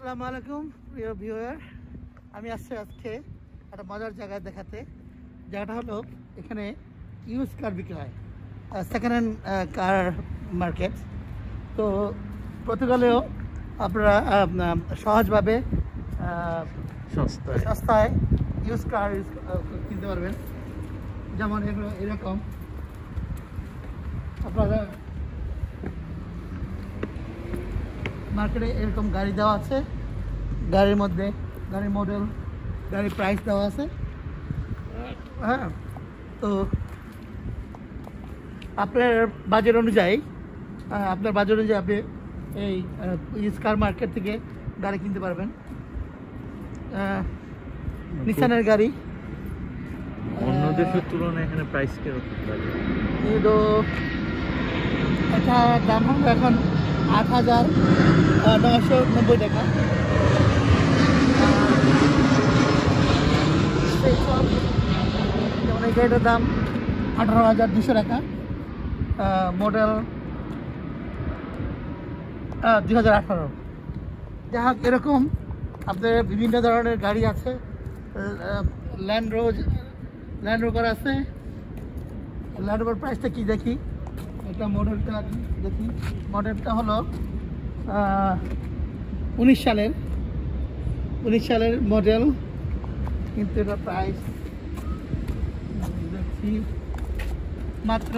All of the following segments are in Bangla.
আসসালামু আলাইকুম প্রিয় ভিউয়ার, আমি আসছি আজকে একটা মজার জায়গায় দেখাতে। জায়গাটা হলো এখানে ইউজ কার বিক্রয়, সেকেন্ড হ্যান্ড কার মার্কেট। তো পর্তুগালেও আপনারা সহজভাবে সস্তায় ইউজ কার কিনতে পারবেন। যেমন এগুলো এরকম আপনারা মার্কেটে এরকম গাড়ি দেওয়া আছে, গাড়ির মধ্যে গাড়ির মডেল, গাড়ির প্রাইস দেওয়া আছে। হ্যাঁ, তো আপনার বাজেট অনুযায়ী আপনি এই ইউজ কার মার্কেট থেকে গাড়ি কিনতে পারবেন। নিসানের গাড়ি অন্য দেশের তুলনায় এখানে প্রাইস কিরকম লাগে? এটা দাম হবে এখন 8,990 টাকা। যেমন এই গাড়িটার দাম 18,200 টাকা, মডেল 2018। যাই হোক, এরকম আপনার বিভিন্ন ধরনের গাড়ি আছে। ল্যান্ড রোভার আছে। ল্যান্ড রোভার প্রাইসটা কি দেখি, এটা মডেলটা দেখি। মডেলটা হলো 19 সালের মডেল, কিন্তু এটা প্রাইস দেখছি মাত্র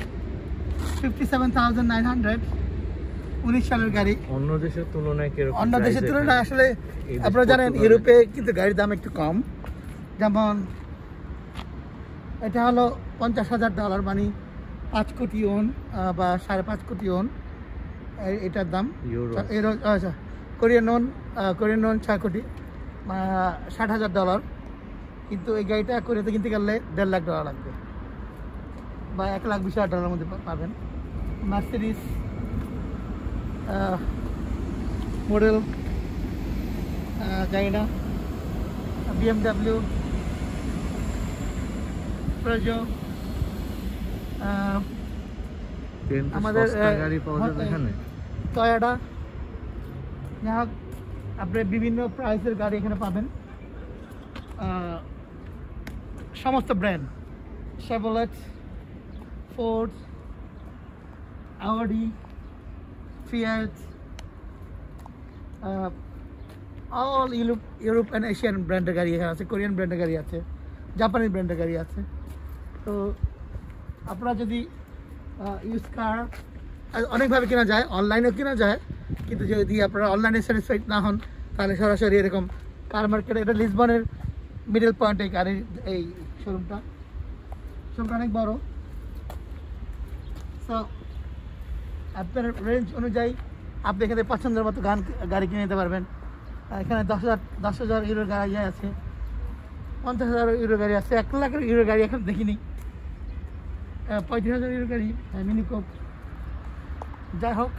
57,900। 19 সালের গাড়ি। অন্য দেশের তুলনায় কিরকম? অন্য দেশের তুলনায় আসলে আপনারা জানেন ইউরোপে কিন্তু গাড়ির দাম একটু কম। যেমন এটা হলো $50,000, মানে 5 কোটি ওন বা 5.5 কোটি ওন এটার দাম। কোরিয়ান ওন 6 কোটি, $60,000। কিন্তু এই গাড়িটা কোরিয়াতে কিনতে গেলে $1.5 লাখ লাগবে, বা $1,20,000 মধ্যে পাবেন। মার্সিডিজ মডেল জানি না, BMW, প্রেজো, আমাদের গাড়ি পাওয়া যাবে এখানে। টয়োটা। যাই হোক, আপনি বিভিন্ন প্রাইসের গাড়ি এখানে পাবেন। সমস্ত brand, Chevrolet, Ford, Audi, Fiat, all Europe and Asian ব্র্যান্ডের গাড়ি এখানে আছে। কোরিয়ান ব্র্যান্ডের গাড়ি আছে, জাপানি ব্র্যান্ডের গাড়ি আছে। তো আপনারা যদি ইউজ কার অনেকভাবে কেনা যায়, অনলাইনেও কেনা যায়, কিন্তু যদি আপনারা অনলাইনে স্যাটিসফাইড না হন তাহলে সরাসরি এরকম কার মার্কেটে, এটা লিসবনের মিডল পয়েন্টে গাড়ির এই শোরুমটা অনেক বড়। সো আপনার রেঞ্জ অনুযায়ী আপনি এখানে পছন্দের মতো গাড়ি কিনে নিতে পারবেন। এখানে 10,000 ইউরোর গাড়ি আছে, 50,000 ইউরো গাড়ি আছে, 1 লাখ ইউরো গাড়ি এখন দেখিনি, 35,000 ইউরো গাড়ি, মিনি কোপ। যাই হোক,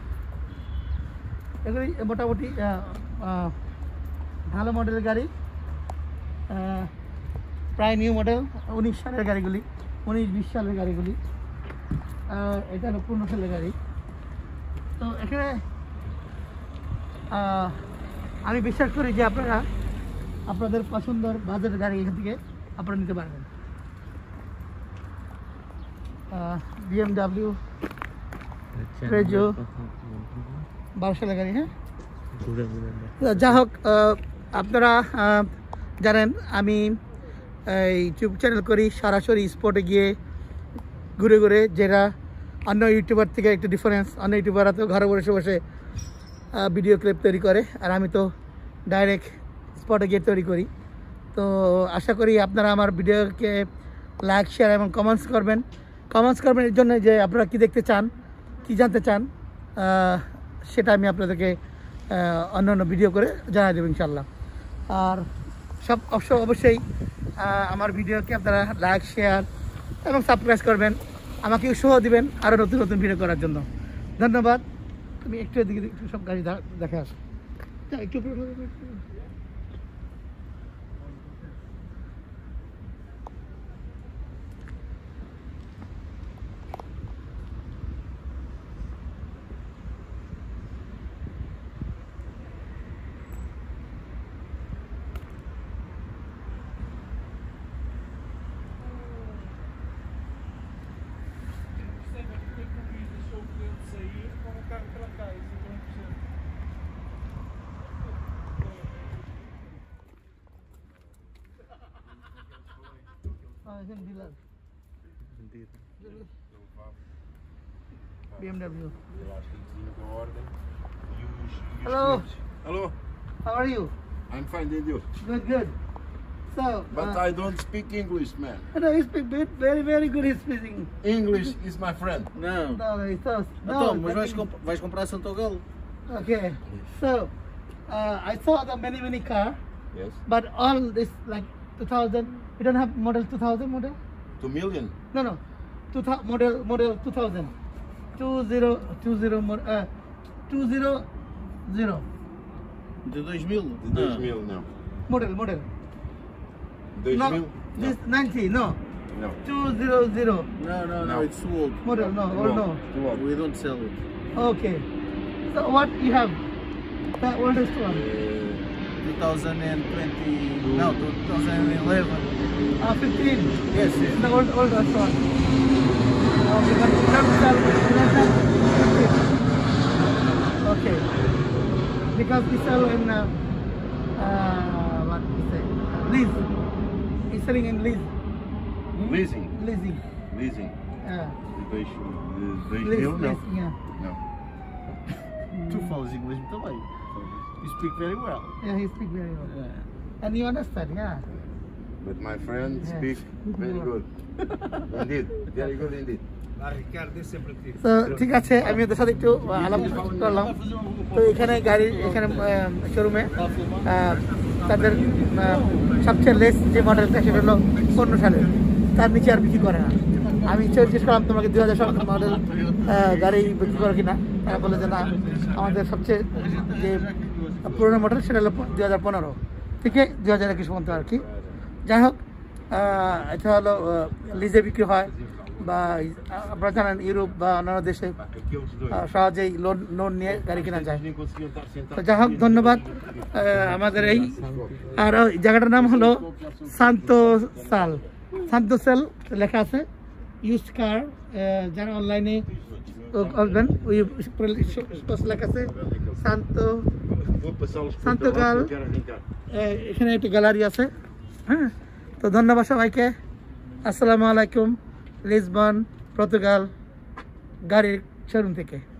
এগুলি মোটামুটি ভালো মডেলের গাড়ি, প্রায় নিউ মডেল। 19 সালের গাড়িগুলি, 19-20 সালের গাড়িগুলি। এটা হলো 15 সালের গাড়ি। তো এখানে আমি বিশ্বাস করি যে আপনারা আপনাদের পছন্দের বাজেটের গাড়ি এখান থেকে আপনারা নিতে পারবেন। BMW, প্রেজো, 12 সালের গাড়ি। হ্যাঁ, যাই হোক, আপনারা জানেন আমি ইউটিউব চ্যানেল করি, সরাসরি স্পটে গিয়ে ঘুরে ঘুরে, যেটা অন্য ইউটিউবার থেকে একটু ডিফারেন্স। অন্য ইউটিউবাররা তো ঘরে বসে বসে ভিডিও ক্লিপ তৈরি করে, আর আমি তো ডাইরেক্ট স্পটে গিয়ে তৈরি করি। তো আশা করি আপনারা আমার ভিডিওকে লাইক, শেয়ার এবং কমেন্টস করবেন এর জন্য যে আপনারা কী দেখতে চান, কী জানতে চান, সেটা আমি আপনাদেরকে অন্য ভিডিও করে জানাই দেবো ইনশাল্লাহ। আর অবশ্যই আমার ভিডিওকে আপনারা লাইক, শেয়ার এবং সাবস্ক্রাইব করবেন, আমাকে উৎসাহ দিবেন আরও নতুন নতুন ভিডিও করার জন্য। ধন্যবাদ। তুমি একটু এদিকে একটু সব গাড়ি দেখে আসো, একটু এখানে dealer BMW. Hello. Hello. How are you? I'm fine, thank you. Good. So, But I don't speak English, man. no, he speaks very good. He's speaking. English is my friend. Não. No, he does. Então, mas that vais comprar Santo Galo? okay. So, I saw the many car, Yes. but all this like 2000. We don't have model 2000 model. 2 million. No. 2000 model 2000. 2020 De 2000? De 2000, não. model. 2000? No, this 90. No. No. 200 No, it's too old. model. No, or no. Too old. We don't sell it. Okay. So what you have? The oldest one. 2020, no, 2011. 15. Yes. The oldest one. Okay, but you don't sell less than 15. Okay. Because we sell in what we say? Lease. He's selling in lease. Leasing. Leasing. Leasing. Yeah. De 2000, Lease, não. yeah. Não. Tu falas inglês muito bem. You speak very well. Yeah, he speaks very well. And you understand, yeah. But my friend Yeah. speak very good. Indeed. Very good indeed. তো ঠিক আছে, আমি ওদের সাথে একটু আলাপ করলাম। তো এখানে গাড়ি এখানে শোরুমে তাদের সবচেয়ে লেস যে মডেলটা সেটা হলো 15 সালের, তার নিচে আর বিক্রি করে না। আমি জিজ্ঞেস করলাম তোমাকে 2017 মডেল গাড়ি বিক্রি করে কিনা, তারা বলে যে না, আমাদের সবচেয়ে যে পুরোনো মডেল সেটা হলো 2015 থেকে 2021 পর্যন্ত আর কি। যাই হোক, এটা হলো লিজে বিক্রি হয়, বা আপনারা জানেন ইউরোপ বা অন্যান্য দেশে সহজেই লোন নিয়ে গাড়ি কেনা যায়। তো যাই হোক, ধন্যবাদ। আমাদের এই আর জায়গাটার নাম হলো সান্তোসেল লেখা আছে, ইউজ কার। যারা অনলাইনে করবেন ওই লেখা আছে সান্তোগাল। এখানে একটা গ্যালারি আছে। হ্যাঁ, তো ধন্যবাদ সবাইকে। আসসালামু আলাইকুম। লিসবন, পর্তুগাল গাড়ির শোরুম থেকে।